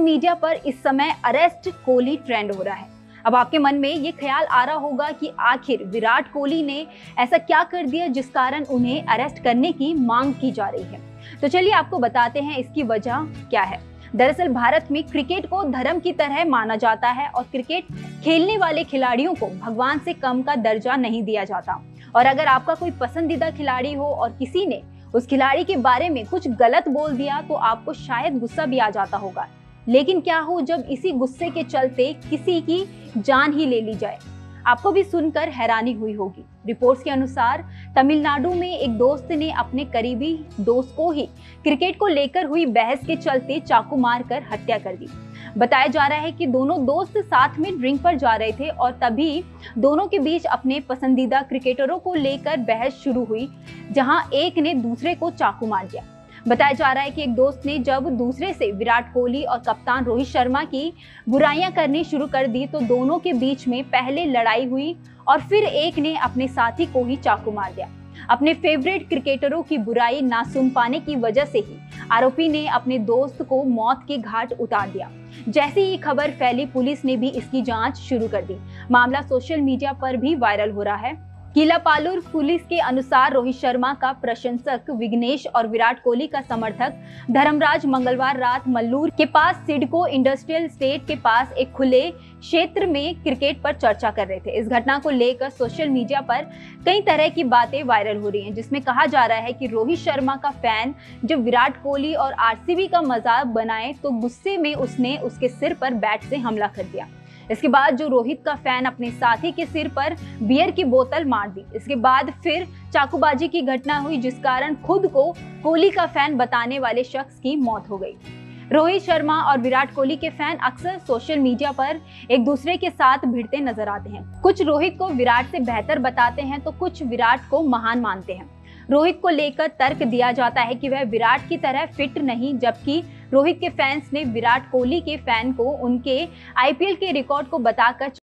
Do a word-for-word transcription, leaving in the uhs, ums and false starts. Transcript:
Media पर इस समय अरेस्ट कोहली ट्रेंड हो रहा है। अब आपके मन में ये ख्याल आ रहा होगा कि आखिर विराट कोहली ने ऐसा क्या कर दिया जिस कारण उन्हें अरेस्ट करने की मांग की जा रही है। तो चलिए आपको बताते हैं इसकी वजह क्या है। दरअसल भारत में क्रिकेट को धर्म की तरह माना जाता है और क्रिकेट खेलने वाले खिलाड़ियों को भगवान से कम का दर्जा नहीं दिया जाता। और अगर आपका कोई पसंदीदा खिलाड़ी हो और किसी ने उस खिलाड़ी के बारे में कुछ गलत बोल दिया तो आपको शायद गुस्सा भी आ जाता होगा। लेकिन क्या हो जब इसी गुस्से के चलते किसी की जान ही ले ली जाए। आपको भी सुनकर हैरानी हुई होगी। रिपोर्ट्स के अनुसार तमिलनाडु में एक दोस्त ने अपने करीबी दोस्त को ही क्रिकेट को लेकर हुई बहस के चलते चाकू मारकर हत्या कर दी। बताया जा रहा है कि दोनों दोस्त साथ में ड्रिंक पर जा रहे थे और तभी दोनों के बीच अपने पसंदीदा क्रिकेटरों को लेकर बहस शुरू हुई, जहां एक ने दूसरे को चाकू मार दिया। बताया जा रहा है कि एक दोस्त ने जब दूसरे से विराट कोहली और कप्तान रोहित शर्मा की बुराइयां करनी शुरू कर दी तो दोनों के बीच में पहले लड़ाई हुई और फिर एक ने अपने साथी को ही चाकू मार दिया। अपने फेवरेट क्रिकेटरों की बुराई ना सुन पाने की वजह से ही आरोपी ने अपने दोस्त को मौत के घाट उतार दिया। जैसे ही खबर फैली पुलिस ने भी इसकी जांच शुरू कर दी। मामला सोशल मीडिया पर भी वायरल हो रहा है। कीलापालूर पुलिस के अनुसार रोहित शर्मा का प्रशंसक विघ्नेश और विराट कोहली का समर्थक धर्मराज मंगलवार रात मल्लूर के पास सिडको इंडस्ट्रियल स्टेट के पास एक खुले क्षेत्र में क्रिकेट पर चर्चा कर रहे थे। इस घटना को लेकर सोशल मीडिया पर कई तरह की बातें वायरल हो रही हैं, जिसमें कहा जा रहा है कि रोहित शर्मा का फैन जब विराट कोहली और आरसीबी का मजाक बनाए तो गुस्से में उसने उसके सिर पर बैट से हमला कर दिया। इसके बाद जो रोहित का फैन अपने साथी के सिर पर बियर की बोतल मार दी। इसके बाद फिर चाकूबाजी की घटना हुई, जिस कारण खुद को कोहली का फैन बताने वाले शख्स की मौत हो गई। रोहित शर्मा और विराट कोहली के फैन अक्सर सोशल मीडिया पर एक दूसरे के साथ भिड़ते नजर आते हैं। कुछ रोहित को विराट से बेहतर बताते हैं तो कुछ विराट को महान मानते हैं। रोहित को लेकर तर्क दिया जाता है कि वह विराट की तरह फिट नहीं, जबकि रोहित के फैंस ने विराट कोहली के फैन को उनके आईपीएल के रिकॉर्ड को बताकर